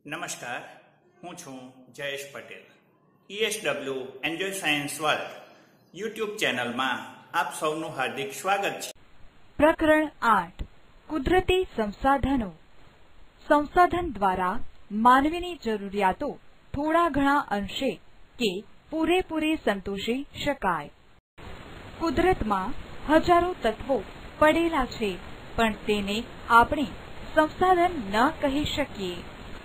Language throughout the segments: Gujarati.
નમસ્કાર, હું છું Jayesh Patel. ESW enjoy science world YouTube ચેનલમાં આપ સૌનું હાર્દિક સ્વાગત છે. પ્રકરણ 8 કુદરતી સંસાધનો. સંસાધન દ્વારા માનવીની જરૂરિયાતો થોડા ઘણા અંશે કે પૂરેપૂરી સંતોષી શકાય. કુદરતમાં હજારો તત્વો પડેલા છે, પણ તેને આપણે સંસાધન ન કહી શકીએ.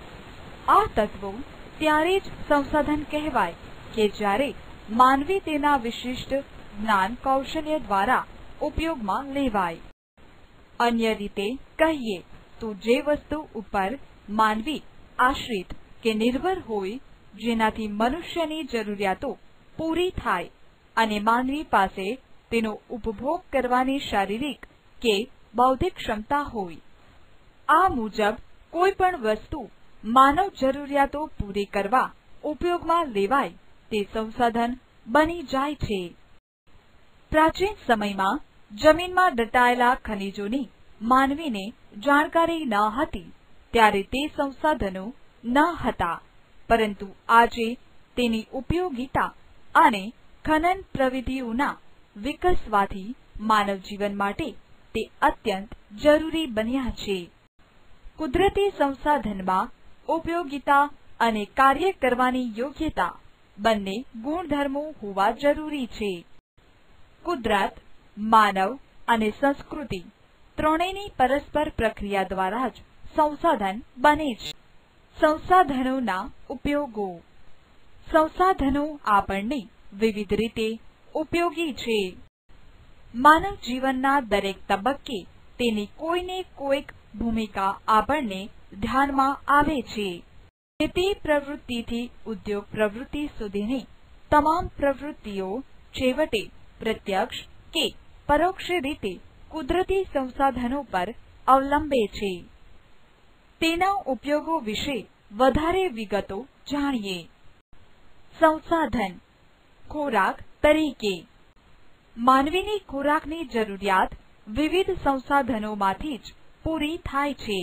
આ તત્વો ત્યારે જ સંસાધન કહેવાય કે જ્યારે માનવી તેના વિશિષ્ટ જ્ઞાન કૌશલ્ય દ્વારા ઉપયોગમાં લેવાય. અન્ય રીતે કહીએ તો જે વસ્તુ ઉપર માનવી આશ્રિત કે નિર્ભર હોય, જેનાથી મનુષ્યની જરૂરિયાતો પૂરી થાય અને માનવી પાસે તેનો ઉપભોગ કરવાની શારીરિક કે બૌદ્ધિક ક્ષમતા હોય. આ મુજબ કોઈ પણ વસ્તુ માનવ જરૂરિયાતો પૂરી કરવા ઉપયોગમાં લેવાય તે સંસાધન બની જાય છે. પ્રાચીન સમયમાં જમીનમાં દટાયેલા ખનિજોની માનવીને જાણકારી ન હતી ત્યારે તે સંસાધનો ન હતા, પરંતુ આજે તેની ઉપયોગિતા અને ખનન પ્રવિધિઓના વિકસવાથી માનવ જીવન માટે તે અત્યંત જરૂરી બન્યા છે. કુદરતી સંસાધનમાં ઉપયોગિતા અને કાર્ય કરવાની યોગ્યતા બંને ગુણધર્મો હોવા જરૂરી છે. કુદરત, માનવ અને સંસ્કૃતિ ત્રણેયની પરસ્પર પ્રક્રિયા દ્વારા જ સંસાધન બને છે. સંસાધનોના ઉપયોગો. સંસાધનો આપણને વિવિધ રીતે ઉપયોગી છે. માનવ જીવનના દરેક તબક્કે તેની કોઈને કોઈક ભૂમિકા આપણને ધ્યાનમાં આવે છે. ખેતી પ્રવૃત્તિથી ઉદ્યોગ પ્રવૃત્તિ સુધીની તમામ પ્રવૃત્તિઓ છેવટે પ્રત્યક્ષ કે પરોક્ષ રીતે કુદરતી સંસાધનો પર અવલંબે છે. તેના ઉપયોગો વિશે વધારે વિગતો જાણીએ. સંસાધન. ખોરાક તરીકે. માનવીની ખોરાકની જરૂરિયાત વિવિધ સંસાધનોમાંથી જ પૂરી થાય છે.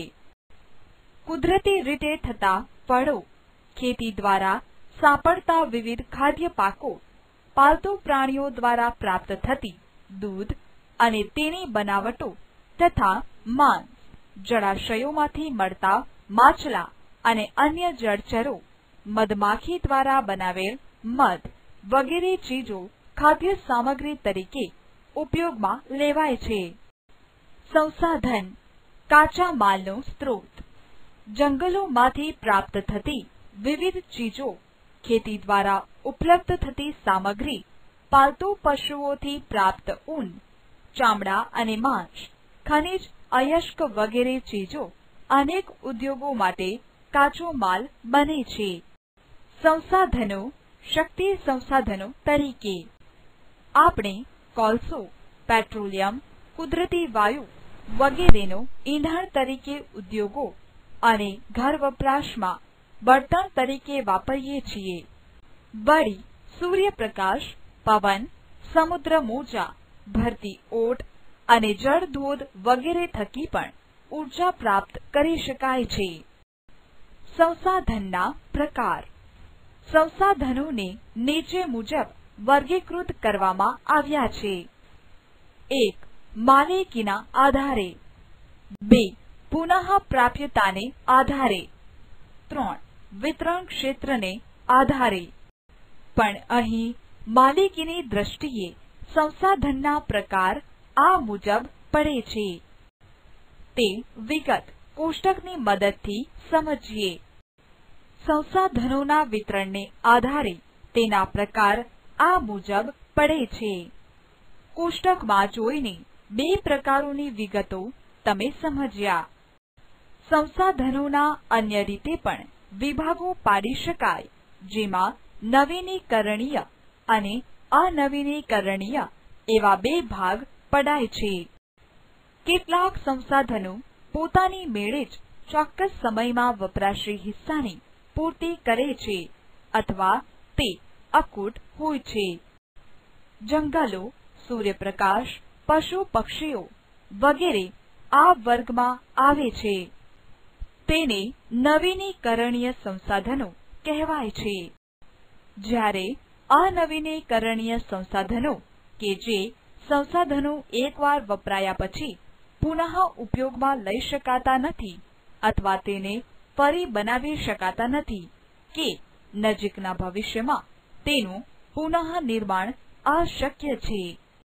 કુદરતી રીતે થતા ફળો, ખેતી દ્વારા સાંપડતા વિવિધ ખાદ્ય પાકો, પાલતુ પ્રાણીઓ દ્વારા પ્રાપ્ત થતી દૂધ અને તેની બનાવટો તથા માંસ, જળાશયોમાંથી મળતા માછલા અને અન્ય જળચરો, મધમાખી દ્વારા બનાવેલ મધ વગેરે ચીજો ખાદ્ય સામગ્રી તરીકે ઉપયોગમાં લેવાય છે. સંસાધન. કાચા માલનો સ્ત્રોત. જંગલોમાંથી પ્રાપ્ત થતી વિવિધ ચીજો, ખેતી દ્વારા ઉપલબ્ધ થતી સામગ્રી, પાલતુ પશુઓથી પ્રાપ્ત ઊન, ચામડા અને માંસ, ખનિજ, અયસ્ક વગેરે ચીજો અનેક ઉદ્યોગો માટે કાચો માલ બને છે. સંસાધનો. શક્તિ સંસાધનો તરીકે. આપણે કોલસો, પેટ્રોલિયમ, કુદરતી વાયુ વગેરેનો ઈંધણ તરીકે ઉદ્યોગો અને ઘર વપરાશમાં બળતણ તરીકે વાપરીએ છીએ. વળી સૂર્યપ્રકાશ, પવન, સમુદ્ર મોજા, ભરતી ઓટ અને જળધોધ વગેરે થકી પણ ઉર્જા પ્રાપ્ત કરી શકાય છે. સંસાધનના પ્રકાર. સંસાધનોને નીચે મુજબ વર્ગીકૃત કરવામાં આવ્યા છે. 1. માલિકીના આધારે. 2. પુનઃપ્રાપ્યતાને આધારે. 3. વિતરણ ક્ષેત્રને આધારે. પણ અહીં માલિકીની દ્રષ્ટિએ સંસાધનના પ્રકાર આ મુજબ પડે છે. તે વિગત કોષ્ટકની મદદથી સમજીએ. સંસાધનોના વિતરણને આધારે તેના પ્રકાર આ મુજબ પડે છે. કોષ્ટકમાં જોઈને બે પ્રકારોની વિગતો તમે સમજ્યા. સંસાધનોના અન્ય રીતે પણ વિભાગો પાડી શકાય, જેમાં નવીનીકરણીય અને અનવીનીકરણીય એવા બે ભાગ પડાય છે. કેટલાક સંસાધનો પોતાની મેળે જ ચોક્કસ સમયમાં વપરાશી હિસ્સાની પૂર્તિ કરે છે અથવા તે અખૂટ હોય છે. જંગલો, સૂર્યપ્રકાશ, પશુ પક્ષીઓ વગેરે આ વર્ગમાં આવે છે. તેને નવીનીકરણીય સંસાધનો કહેવાય છે. જ્યારે અનવીનીકરણીય સંસાધનો કે જે સંસાધનો એકવાર વપરાયા પછી પુનઃ ઉપયોગમાં લઈ શકાતા નથી અથવા તેને ફરી બનાવી શકાતા નથી કે નજીકના ભવિષ્યમાં તેનું પુનઃનિર્માણ અશક્ય છે.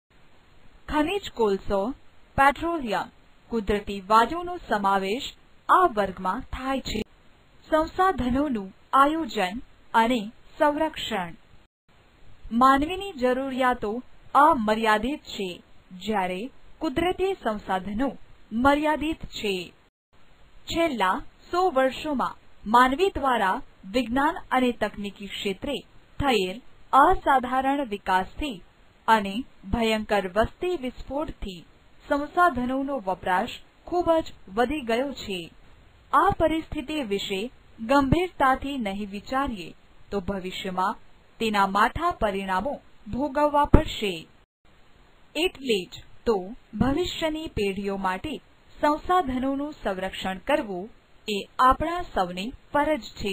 ખનિજ કોલસો, પેટ્રોલિયમ, કુદરતી વાયુનો સમાવેશ આ વર્ગમાં થાય છે. સંસાધનોનું આયોજન અને સંરક્ષણ. માનવીની જરૂરિયાતો અમર્યાદિત છે, જ્યારે કુદરતી સંસાધનો મર્યાદિત છે. છેલ્લા 100 વર્ષોમાં માનવી દ્વારા વિજ્ઞાન અને તકનીકી ક્ષેત્રે થયેલ અસાધારણ વિકાસથી અને ભયંકર વસ્તી વિસ્ફોટથી સંસાધનોનો વપરાશ ખૂબ જ વધી ગયો છે. આ પરિસ્થિતિ વિશે ગંભીરતાથી નહીં વિચારીએ તો ભવિષ્યમાં તેના માઠા પરિણામો ભોગવવા પડશે. એટલે જ તો ભવિષ્યની પેઢીઓ માટે સંસાધનોનું સંરક્ષણ કરવું એ આપણા સૌની ફરજ છે.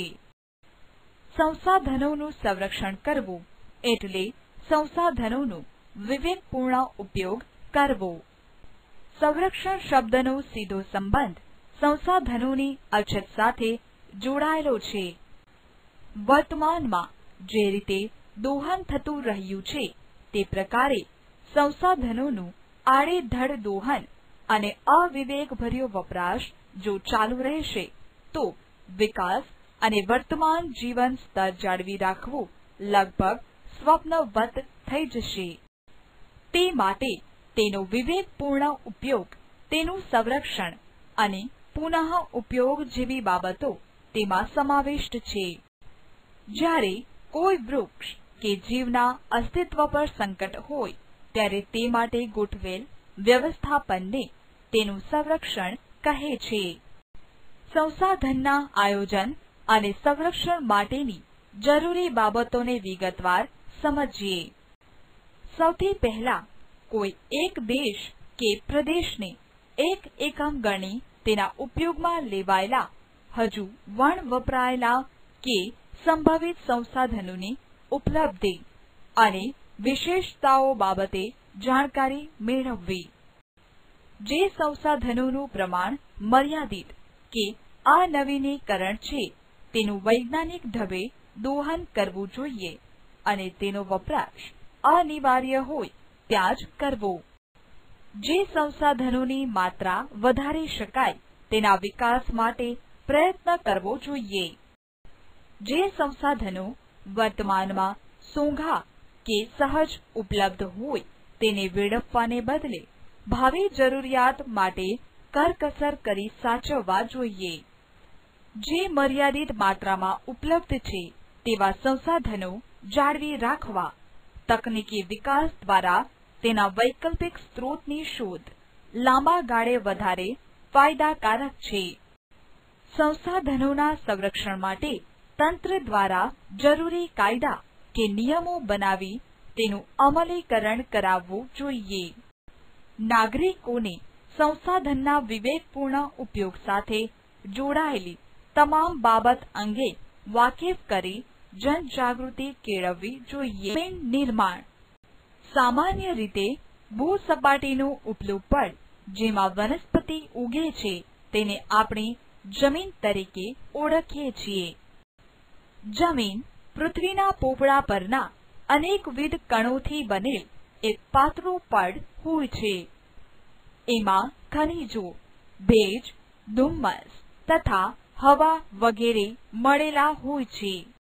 સંસાધનોનું સંરક્ષણ કરવું એટલે સંસાધનોનો વિવેકપૂર્ણ ઉપયોગ કરવો. સંરક્ષણ શબ્દનો સીધો સંબંધ સંસાધનોની અછત સાથે જોડાયેલો છે. વર્તમાનમાં જે રીતે દોહન થતું રહ્યું છે તે પ્રકારે સંસાધનોનું આડેધડ દોહન અને અવિવેકભર્યો વપરાશ જો ચાલુ રહેશે તો વિકાસ અને વર્તમાન જીવન સ્તર જાળવી રાખવું લગભગ સ્વપ્નવત થઈ જશે. તે માટે તેનો વિવેકપૂર્ણ ઉપયોગ, તેનું સંરક્ષણ અને પુનઃ ઉપયોગ જેવી બાબતો તેમાં સમાવિષ્ટ છે. જ્યારે કોઈ વૃક્ષ કે જીવના અસ્તિત્વ પર સંકટ હોય ત્યારે તે માટે ગોઠવેલ વ્યવસ્થાપનને તેનું સંરક્ષણ કહે છે. સંસાધનના આયોજન અને સંરક્ષણ માટેની જરૂરી બાબતોને વિગતવાર સમજીએ. સૌથી પહેલા કોઈ એક દેશ કે પ્રદેશને એક એકમ ગણી તેના ઉપયોગમાં લેવાયેલા હજુ વણ વપરાયેલા કે સંભવિત સંસાધનોની ઉપલબ્ધિ અને વિશેષતાઓ બાબતે જાણકારી મેળવવી. જે સંસાધનોનું પ્રમાણ મર્યાદિત કે અનવીનીકરણ છે તેનું વૈજ્ઞાનિક ઢબે દોહન કરવું જોઈએ અને તેનો વપરાશ અનિવાર્ય હોય ત્યાં જ કરવો. જે સંસાધનોની માત્રા વધારી શકાય તેના વિકાસ માટે પ્રયત્ન કરવો જોઈએ. જે સંસાધનો વર્તમાનમાં સોંઘા કે સહજ ઉપલબ્ધ હોય તેને વેડફવાને બદલે ભાવિ જરૂરિયાત માટે કરકસર કરી સાચવવા જોઈએ. જે મર્યાદિત માત્રામાં ઉપલબ્ધ છે તેવા સંસાધનો જાળવી રાખવા તકનીકી વિકાસ દ્વારા તેના વૈકલ્પિક સ્ત્રોતની શોધ લાંબા ગાળે વધારે ફાયદાકારક છે. સંસાધનોના સંરક્ષણ માટે તંત્ર દ્વારા જરૂરી કાયદા કે નિયમો બનાવી તેનું અમલીકરણ કરાવવું જોઈએ. નાગરિકોને સંસાધનના વિવેકપૂર્ણ ઉપયોગ સાથે જોડાયેલી તમામ બાબત અંગે વાકેફ કરી જનજાગૃતિ કેળવવી જોઈએ. જમીન નિર્માણ. સામાન્ય રીતે ભૂસપાટીનું ઉપલું પડ જેમાં વનસ્પતિ ઉગે છે તેને આપણે જમીન તરીકે ઓળખીએ છીએ. જમીન પૃથ્વીના પોપડા પરના અનેકવિધ કણોથી બનેલ એક પાતળું પડ હોય છે. એમાં ખનિજો, ભેજ, ધુમ્મસ તથા હવા વગેરે મળેલા હોય છે.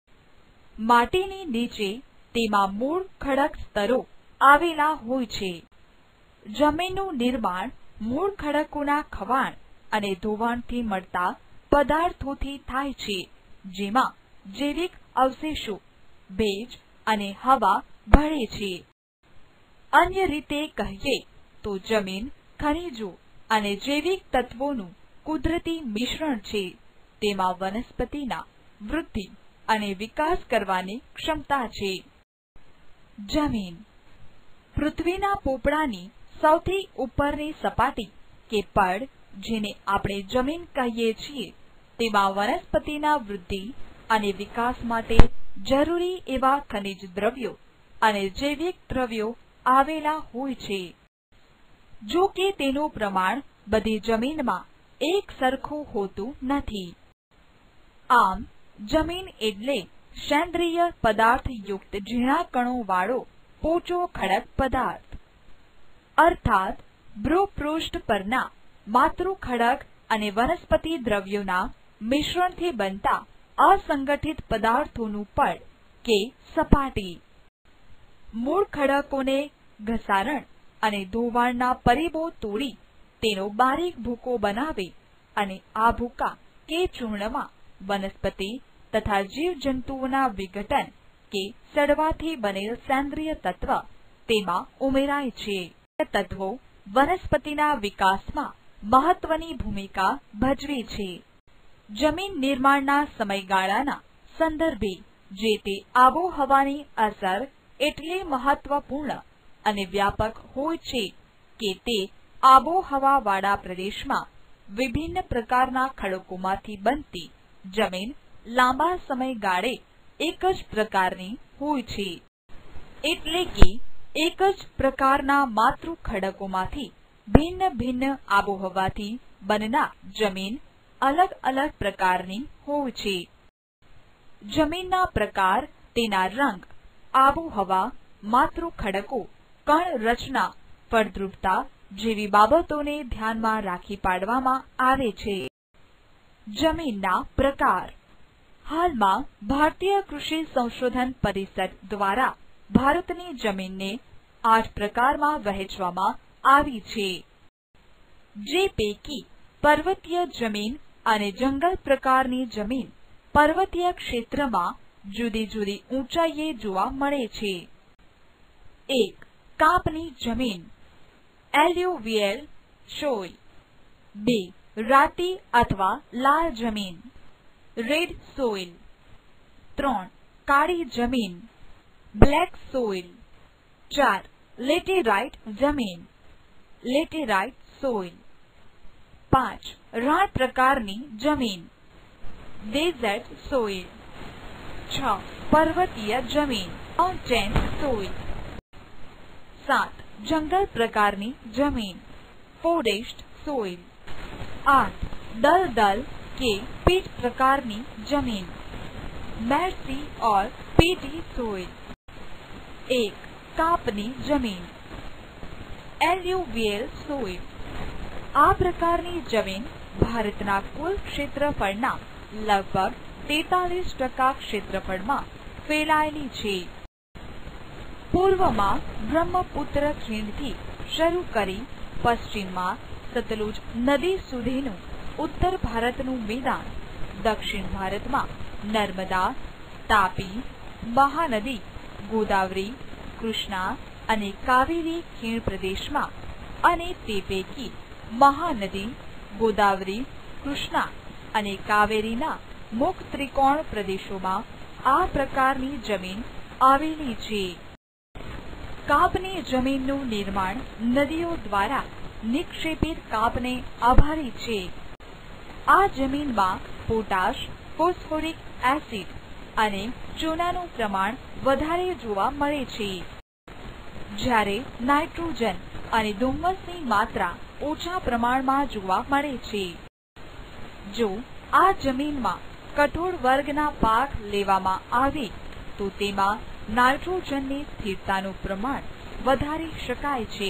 માટીની નીચે તેમાં મૂળ ખડક સ્તરો આવેલા હોય છે. જમીનનું નિર્માણ મૂળ ખડકોના ખવાણ અને ધોવાણથી મળતા પદાર્થોથી થાય છે, જેમાં જૈવિક અવશેષો, ભેજ અને હવા ભળે છે. અન્ય રીતે કહીએ તો જમીન ખનિજો અને જૈવિક તત્વોનું કુદરતી મિશ્રણ છે. તેમાં વનસ્પતિના વૃદ્ધિ અને વિકાસ કરવાની ક્ષમતા છે. જમીન પૃથ્વીના પોપડાની સૌથી ઉપરની સપાટી કે પડ જેને આપણે જમીન કહીએ છીએ તેમાં વનસ્પતિના વૃદ્ધિ અને વિકાસ માટે જરૂરી એવા ખનિજ દ્રવ્યો અને જૈવિક દ્રવ્યો આવેલા હોય છે. જો કે તેનું પ્રમાણ બધી જમીનમાં એક સરખું હોતું નથી. આમ જમીન એટલે સેન્દ્રિય પદાર્થ યુક્ત ઝીણા કણો વાળો પોચો ખડક પદાર્થ, અર્થાત ભૂપૃષ્ઠ પરના માતૃખડક અને વનસ્પતિ દ્રવ્યોના મિશ્રણથી બનતા અસંગઠિત પદાર્થોનું પડ કે સપાટી. મૂળ ખડકોને ઘસારણ અને ધોવાણના પરિબો તોડી તેનો બારીક ભૂકો બનાવે અને આ ભૂકા કે ચૂર્ણમાં વનસ્પતિ તથા જીવજંતુઓના વિઘટન કે સડવાથી બનેલ સેન્દ્રિય તત્વ તેમાં ઉમેરાય છે. તત્વો વનસ્પતિના વિકાસમાં મહત્વની ભૂમિકા ભજવે છે. જમીન નિર્માણના સમયગાળાના સંદર્ભે જે તે આબોહવાની અસર એટલી મહત્વપૂર્ણ અને વ્યાપક હોય છે કે તે આબોહવાવાળા પ્રદેશમાં વિભિન્ન પ્રકારના ખડકોમાંથી બનતી જમીન લાંબા સમયગાળે એક જ પ્રકારની હોય છે. એટલે કે એક જ પ્રકારના માતૃખડકોમાંથી ભિન્ન ભિન્ન આબોહવાથી બનનાર જમીન અલગ અલગ પ્રકારની હોય છે. જમીનના પ્રકાર, તેના રંગ, આબોહવા, માતૃખડકો, કણ રચના, ફળદ્રુપતા જેવી બાબતોને ધ્યાનમાં રાખી પાડવામાં આવે છે. જમીનના પ્રકાર. હાલમાં ભારતીય કૃષિ સંશોધન પરિષદ દ્વારા ભારતની જમીનને 8 પ્રકારમાં વહેંચવામાં આવી છે. જે પૈકી પર્વતીય જમીન અને જંગલ પ્રકારની જમીન પર્વતીય ક્ષેત્રમાં જુદી જુદી ઊંચાઈએ જોવા મળે છે. 1. કાપની જમીન એલ્યુવિયલ સોઇલ. 2. રાતી અથવા લાલ જમીન રેડ સોઇલ. 3. કાળી જમીન બ્લેક સોઇલ. 4. લેટેરાઇટ જમીન લેટેરાઇટ સોઇલ. 5. રાણ પ્રકારની જમીન ડેઝર્ટ સોઇલ. 6. પર્વતીય જમીન માઉન્ટેન સોઇલ. 7. જંગલ પ્રકારની જમીન ફોરેસ્ટ સોઇલ. 8. દલદલ કે પીટ પ્રકારની જમીન મેર્સી और पीटी सोइल. 1. કાપની જમીન એલ્યુવિયલ સોઇલ. આ પ્રકારની જમીન ભારતના કુલ ક્ષેત્રફળના લગભગ 43% ક્ષેત્રફળમાં ફેલાયેલી છે. પૂર્વમાં બ્રહ્મપુત્ર ખીણથી શરૂ કરી પશ્ચિમમાં સતલુજ નદી સુધીનું ઉત્તર ભારતનું મેદાન, દક્ષિણ ભારતમાં નર્મદા, તાપી, મહાનદી, ગોદાવરી, કૃષ્ણા અને કાવેરી ખીણ પ્રદેશમાં અને તે પૈકી મહાનદી, ગોદાવરી, કૃષ્ણા અને કાવેરીના મુખ ત્રિકોણ પ્રદેશોમાં આ પ્રકારની જમીન આવેલી છે. કાપની જમીનનું નિર્માણ નદીઓ દ્વારા નિક્ષેપિત કાપને આભારી છે. આ જમીનમાં પોટાશ, ફોસ્ફોરિક એસિડ અને ચૂનાનું પ્રમાણ વધારે જોવા મળે છે, જ્યારે નાઇટ્રોજન અને ધુમ્મસની માત્રા ઓછા પ્રમાણમાં જોવા મળે છે. જો આ જમીનમાં કઠોળ વર્ગના પાક લેવામાં આવે તો તેમાં નાઇટ્રોજનની સ્થિરતાનું પ્રમાણ વધારી શકાય છે.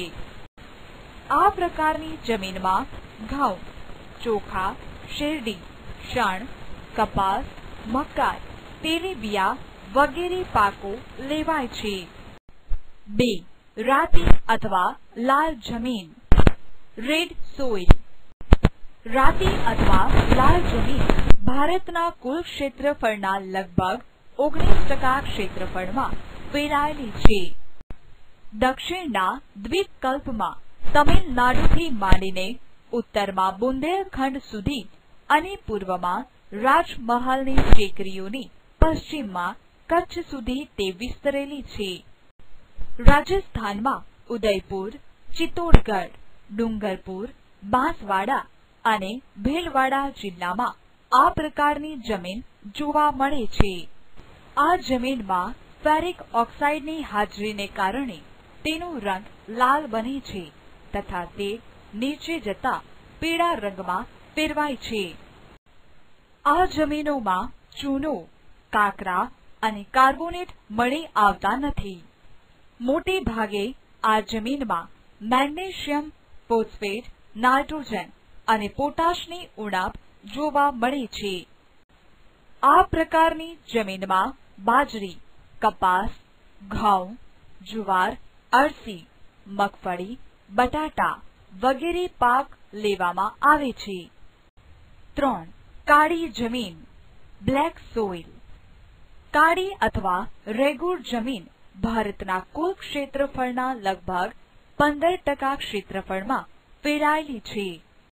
આ પ્રકારની જમીનમાં ઘઉં, ચોખા, શેરડી, શણ, કપાસ, મકાઈ, તેલીબિયાં વગેરે પાકો લેવાય છે. 2. રાતી અથવા લાલ જમીન રેડ સોઇલ. રાતી અથવા લાલ જમીન ભારતના કુલ ક્ષેત્રફળના લગભગ 19% ક્ષેત્રફળમાં ફેલાયેલી છે. દક્ષિણના દ્વીપકલ્પમાં તમિલનાડુથી માંડીને ઉત્તરમાં બુંદેલખંડ સુધી અને પૂર્વમાં રાજમહલની ટેકરીઓની પશ્ચિમમાં કચ્છ સુધી તે વિસ્તરેલી છે. રાજસ્થાનમાં ઉદયપુર, ચિત્તોડગઢ, ડુંગરપુર, બાંસવાડા અને ભીલવાડા જિલ્લામાં આ પ્રકારની જમીન જોવા મળે છે. આ જમીનમાં ફેરિક ઓક્સાઇડની હાજરીને કારણે તેનો રંગ લાલ બને છે તથા તે નીચે જતા પીળા રંગમાં ફેરવાય છે. આ જમીનોમાં ચૂનો, કાંકરા અને કાર્બોનેટ મળી આવતા નથી. મોટે ભાગે આ જમીનમાં મેગ્નેશિયમ, ફોસ્ફેટ, નાઇટ્રોજન અને પોટાશની ઉણપ જોવા મળે છે. આ પ્રકારની જમીનમાં બાજરી, કપાસ, ઘઉં, જુવાર, અળસી, મગફળી, બટાટા વગેરે પાક લેવામાં આવે છે. 3. કાળી જમીન, બ્લેક સોઇલ. કાળી અથવા રેગુર જમીન ભારતના કુલ ક્ષેત્રફળના લગભગ 15% ક્ષેત્રફળમાં ફેલાયેલી છે.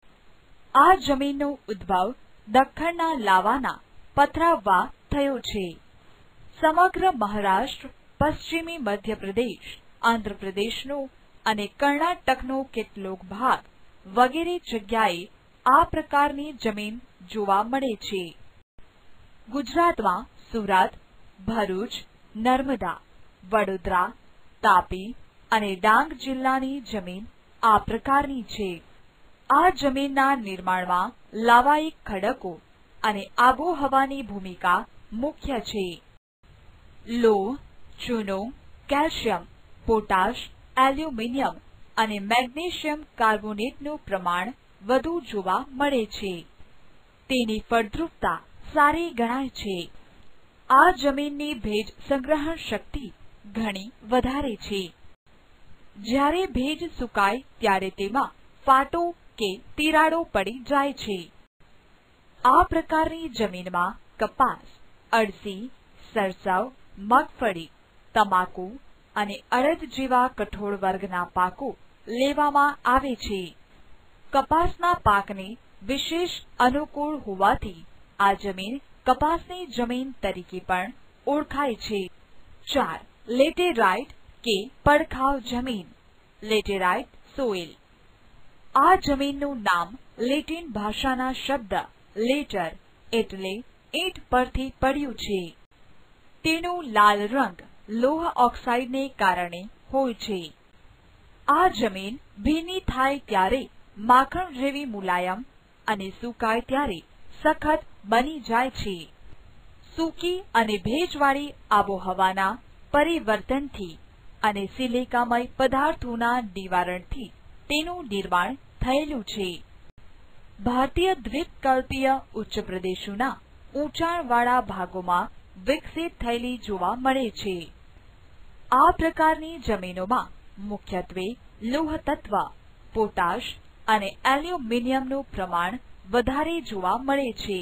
આ જમીનનો ઉદ્ભવ દખ્ખણના લાવાના પથરાવવા થયો છે. સમગ્ર મહારાષ્ટ્ર, પશ્ચિમી મધ્યપ્રદેશ, આંધ્રપ્રદેશનો અને કર્ણાટકનો કેટલોક ભાગ વગેરે જગ્યાએ આ પ્રકારની જમીન જોવા મળે છે. ગુજરાતમાં સુરત, ભરૂચ, નર્મદા, વડોદરા, તાપી અને ડાંગ જિલ્લાની જમીન આ પ્રકારની છે. આ જમીનના નિર્માણમાં લાવાયિક ખડકો અને આબોહવાની ભૂમિકા મુખ્ય છે. લોહ, ચૂનો, કેલ્શિયમ, પોટાશ, એલ્યુમિનિયમ અને મેગ્નેશિયમ કાર્બોનેટનું પ્રમાણ વધુ જોવા મળે છે. તેની ફળદ્રુપતા સારી ગણાય છે. આ જમીનની ભેજ સંગ્રહણ શક્તિ ઘણી વધારે છે. જ્યારે ભેજ સુકાય ત્યારે તેમાં ફાટો કે તિરાડો પડી જાય છે. આ પ્રકારની જમીનમાં કપાસ, અળસી, સરસવ, મગફળી, તમાકુ અને અડદ જેવા કઠોળ વર્ગના પાકો લેવામાં આવે છે. કપાસના પાકને વિશેષ અનુકૂળ હોવાથી આ જમીન કપાસની જમીન તરીકે પણ ઓળખાય છે. 4. લેટેરાઇટ કે પડખાવ જમીન, લેટેરાઇટ સોઇલ. આ જમીનનું નામ લેટિન ભાષાના શબ્દ લેટર એટલે ઈંટ પરથી પડ્યું છે. તેનો લાલ રંગ લોહ ઓક્સાઇડને કારણે હોય છે. આ જમીન ભીની થાય ત્યારે માખણ જેવી મુલાયમ અને સુકાય ત્યારે સખત બની જાય છે. સૂકી અને ભેજવાળી આબોહવાના પરિવર્તનથી અને સિલિકામય પદાર્થોના નિવારણથી તેનું નિર્માણ થયેલું છે. ભારતીય દ્વીપકલ્પીય ઉચ્ચ પ્રદેશોના ઊંચાણવાળા ભાગોમાં વિકસિત થયેલી જોવા મળે છે. આ પ્રકારની જમીનોમાં મુખ્યત્વે લોહ તત્વ, પોટાશ અને એલ્યુમિનિયમનું પ્રમાણ વધારે જોવા મળે છે.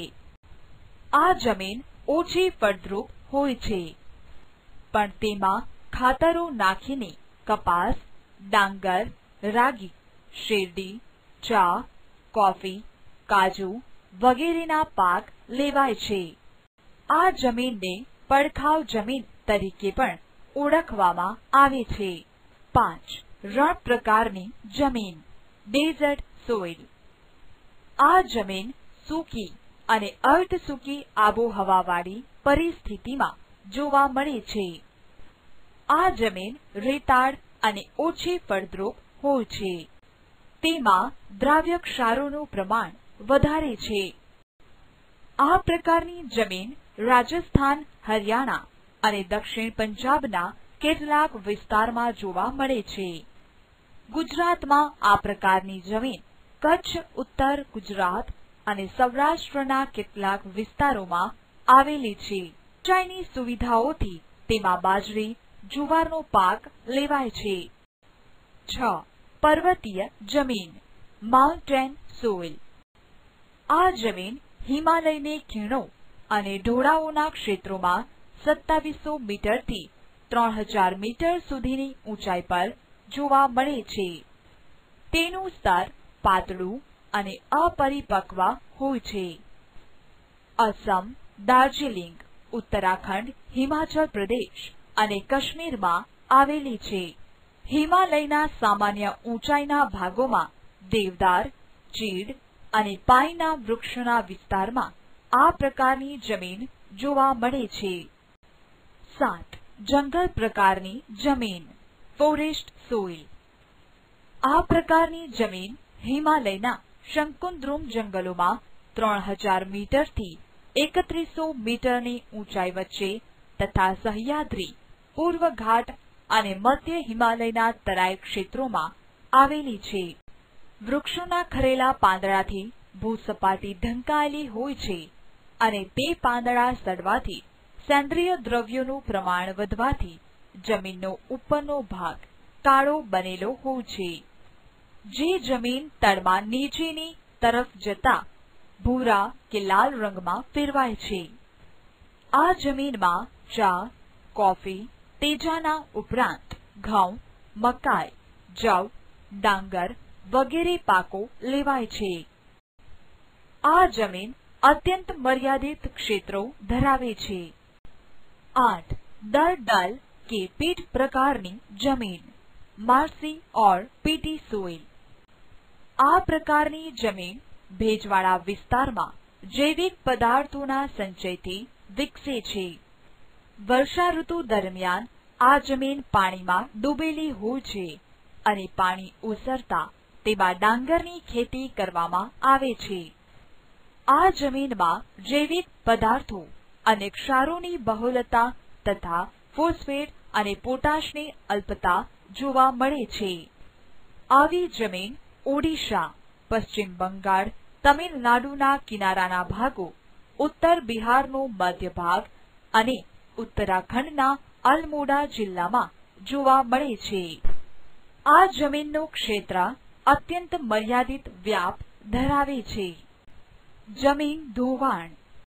આ જમીન ઓછી ફળદ્રુપ હોય છે, પણ તેમાં ખાતરો નાખીને કપાસ, ડાંગર, રાગી, શેરડી, ચા, કોફી, કાજુ વગેરેના પાક લેવાય છે. આ જમીનને પડખાવ જમીન તરીકે પણ ઓળખવામાં આવે છે. 5. રણ પ્રકારની જમીન, ડેઝર્ટ સોઇલ. આ જમીન સૂકી અને અર્ધ સૂકી આબોહવાવાળી પરિસ્થિતિમાં જોવા મળે છે. આ જમીન રેતાળ અને ઓછી ફળદ્રુપ હોય છે. તેમાં દ્રાવ્ય ક્ષારોનું પ્રમાણ વધારે છે. આ પ્રકારની જમીન રાજસ્થાન, હરિયાણા અને દક્ષિણ પંજાબના કેટલાક વિસ્તારમાં જોવા મળે છે. ગુજરાતમાં આ પ્રકારની જમીન કચ્છ, ઉત્તર ગુજરાત અને સૌરાષ્ટ્રના કેટલાક વિસ્તારોમાં આવેલી છે. સિંચાઈની સુવિધાઓથી તેમાં બાજરી, જુવારનો પાક લેવાય છે. 6. પર્વતીય જમીન, માઉન્ટેન સોઇલ. આ જમીન હિમાલયની ખીણો અને ઢોળાવોના ક્ષેત્રોમાં 2700 મીટરથી 3000 મીટર સુધીની ઊંચાઈ પર જોવા મળે છે. તેનું સ્તર પાતળું અને અપરિપક્વ હોય છે. અસમ, દાર્જિલિંગ, ઉત્તરાખંડ, હિમાચલ પ્રદેશ અને કાશ્મીરમાં આવેલી છે. હિમાલયના સામાન્ય ઊંચાઈના ભાગોમાં દેવદાર, ચીડ અને પાઈનના વૃક્ષોના વિસ્તારમાં આ પ્રકારની જમીન જોવા મળે છે. 7. જંગલ પ્રકારની જમીન ફોરેસ્ટ સોઇલ. આ પ્રકારની જમીન હિમાલયના શંકુદ્રુમ જંગલોમાં 3000 મીટરથી 3100 મીટરની ઊંચાઈ વચ્ચે તથા સહ્યાદ્રી, પૂર્વ ઘાટ અને મધ્ય હિમાલયના તરાઈ ક્ષેત્રોમાં આવેલી છે. વૃક્ષોના ખરેલા પાંદડાથી ભૂસપાટી ઢંકાયેલી હોય છે અને તે પાંદડા સડવાથી સેન્દ્રિય દ્રવ્યોનું પ્રમાણ વધવાથી જમીનનો ઉપરનો ભાગ કાળો બનેલો હોય છે, જે જમીન તળમાં નીચેની તરફ જતા ભૂરા કે લાલ રંગમાં ફેરવાય છે. આ જમીનમાં ચા, કોફી, તેજાના ઉપરાંત ઘઉં, મકાઈ, જવ, ડાંગર વગેરે પાકો લેવાય છે. આ જમીન અત્યંત મર્યાદિત ક્ષેત્રો ધરાવે છે. 8. દલદલ કે પીટ પ્રકારની જમીન માર્સી ઓર પીટી સોઇલ. આ પ્રકારની જમીન ભેજવાળા વિસ્તારમાં જૈવિક પદાર્થોના સંચયથી વિકસે છે. વર્ષા ઋતુ દરમિયાન આ જમીન પાણીમાં ડૂબેલી હોય છે અને પાણી ઓસરતા તેમાં ડાંગરની ખેતી કરવામાં આવે છે. આ જમીનમાં જૈવિક પદાર્થો અને ક્ષારોની બહુલતા તથા ફોસ્ફેટ અને પોટાશની અલ્પતા જોવા મળે છે. આવી જમીન ઓડિશા, પશ્ચિમ બંગાળ, તમિલનાડુના કિનારાના ભાગો, ઉત્તર બિહારનો મધ્ય ભાગ અને ઉત્તરાખંડના અલમોડા જિલ્લામાં જોવા મળે છે. આ જમીનનું ક્ષેત્ર અત્યંત મર્યાદિત વ્યાપ ધરાવે છે. જમીન ધોવાણ.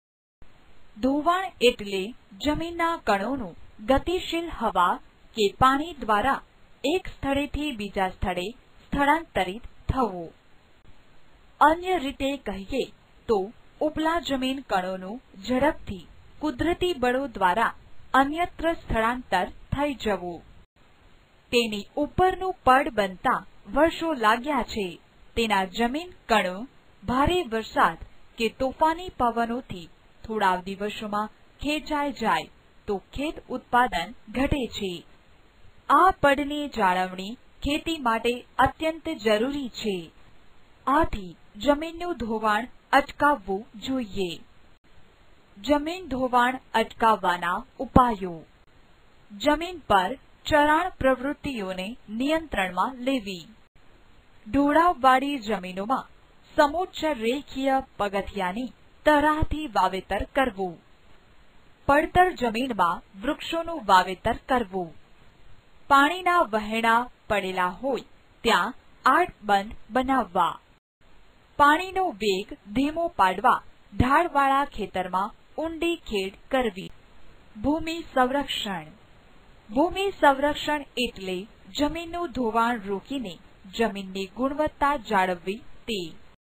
ધોવાણ એટલે જમીનના કણોનું ગતિશીલ હવા કે પાણી દ્વારા એક સ્થળેથી બીજા સ્થળે સ્થળાંતરિત થવું. અન્ય રીતે કહીએ તો ઉપલા જમીન કણોનું ઝડપથી કુદરતી બળો દ્વારા અન્યત્ર સ્થળાંતર થઈ જવું. તેની ઉપરનું પડ બનતા વર્ષો લાગ્યા છે. તેના જમીન કણો ભારે વરસાદ કે તોફાની પવનોથી થોડા દિવસોમાં ખેંચાઈ જાય તો ખેત ઉત્પાદન ઘટે છે. આ પડની જાળવણી ખેતી માટે અત્યંત જરૂરી છે. આથી જમીનનું ધોવાણ અટકાવવું જોઈએ. જમીન ધોવાણ અટકાવવાના ઉપાયો. જમીન પર ચરાણ પ્રવૃત્તિઓને નિયંત્રણમાં લેવી. ઢોળાવવાળી જમીનોમાં સમોચ્ચ રેખીય પગથિયાની તરાહથી વાવેતર કરવું. પડતર જમીનમાં વૃક્ષોનું વાવેતર કરવું. પાણીના વહેણા પડેલા હોય ત્યાં આડબંધ બનાવવા. પાણીનો વેગ ધીમો પાડવા ઢાળવાળા ખેતરમાં ઊંડી ખેડ કરવી. ભૂમિ સંરક્ષણ. ભૂમિ સંરક્ષણ એટલે જમીનનું ધોવાણ રોકીને જમીનની ગુણવત્તા જાળવવી તે.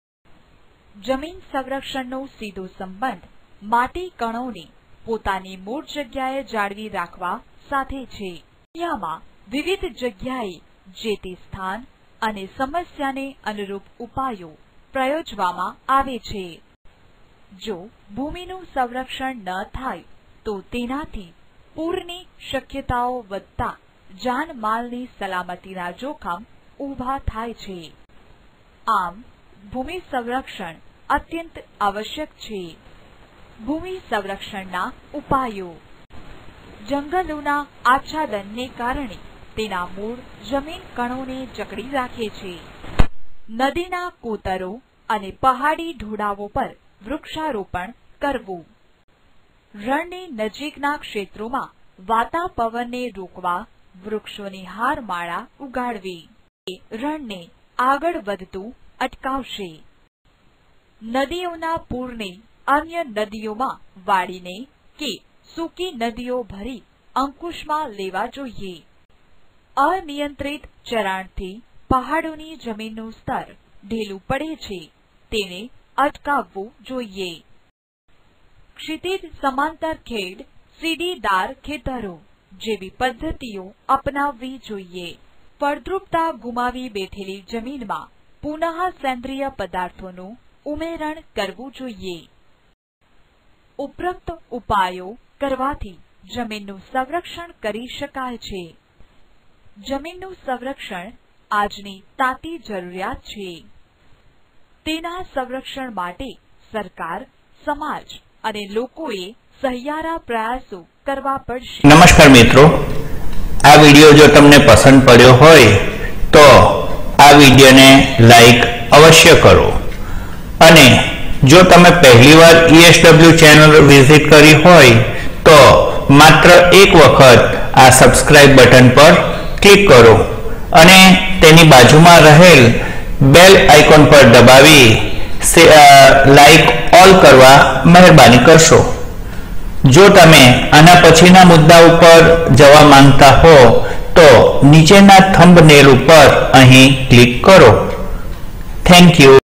જમીન સંરક્ષણનો સીધો સંબંધ માટી કણોને પોતાની મૂળ જગ્યાએ જાળવી રાખવા સાથે છે. દુનિયામાં વિવિધ જગ્યાએ જે તે સ્થાન અને સમસ્યાને અનુરૂપ ઉપાયો પ્રયોજવામાં આવે છે. જો ભૂમિનું સંરક્ષણ ન થાય તો તેનાથી પૂરની શક્યતાઓ વધતા જાનમાલની સલામતીના જોખમ ઊભા થાય છે. આમ ભૂમિ સંરક્ષણ અત્યંત આવશ્યક છે. ભૂમિ સંરક્ષણના ઉપાયો. જંગલોના આચ્છાદનને કારણે તેના મૂળ જમીન કણોને જકડી રાખે છે. નદીના કોતરો અને પહાડી ઢોળાવો પર વૃક્ષારોપણ કરવું. રણની નજીકના ક્ષેત્રોમાં વાતા પવનને રોકવા વૃક્ષોની હારમાળા ઉગાડવી. એ રણને આગળ વધતું અટકાવશે. નદીઓના પૂરને અન્ય નદીઓમાં વાળીને કે સૂકી નદીઓ ભરી અંકુશમાં લેવા જોઈએ. અનિયંત્રિત ચરાણથી પહાડોની જમીનનું સ્તર ઢીલું પડે છે, તેને અટકાવવું જોઈએ. ક્ષિતિજ સમાંતર ખેડ, સીડીદાર ખેતરો જેવી પદ્ધતિઓ અપનાવવી જોઈએ. ફળદ્રુપતા ગુમાવી બેઠેલી જમીનમાં પુનઃ સેન્દ્રિય પદાર્થોનું ઉમેરણ કરવું જોઈએ. ઉપરોક્ત ઉપાયો કરવાથી જમીનનું સંરક્ષણ કરી શકાય છે. જમીનનું સંરક્ષણ આજની તાતી જરૂરિયાત છે. તેના સંરક્ષણ માટે સરકાર, સમાજ અને લોકોએ સહિયારા પ્રયાસો કરવા પડશે. નમસ્કાર મિત્રો, આ વિડીયો જો તમને પસંદ પડ્યો હોય તો આ વિડીયોને લાઈક અવશ્ય કરો અને જો તમે પહેલીવાર ESW ચેનલ વિઝિટ કરી હોય તો માત્ર એક વખત આ સબસ્ક્રાઇબ બટન પર ક્લિક કરો અને તેની બાજુમાં રહેલ બેલ આઇકોન પર દબાવી લાઈક ઓલ કરવા મહેરબાની કરશો. જો તમે આના પછીના મુદ્દા ઉપર જવા માંગતા હો તો નીચેના થંબનેલ ઉપર અહીં ક્લિક કરો. Thank you.